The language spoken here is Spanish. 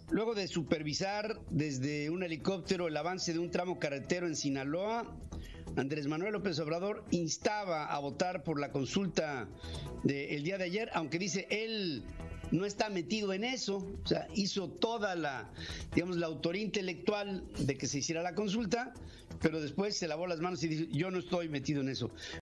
Luego de supervisar desde un helicóptero el avance de un tramo carretero en Sinaloa, Andrés Manuel López Obrador instaba a votar por la consulta del día de ayer, aunque dice él no está metido en eso, o sea, hizo toda la autoría intelectual de que se hiciera la consulta, pero después se lavó las manos y dijo, yo no estoy metido en eso.